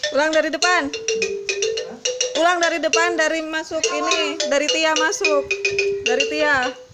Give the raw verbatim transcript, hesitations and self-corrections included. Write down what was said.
Ulang dari depan. Ulang dari depan, dari masuk ini, dari Tia masuk. Dari Tia.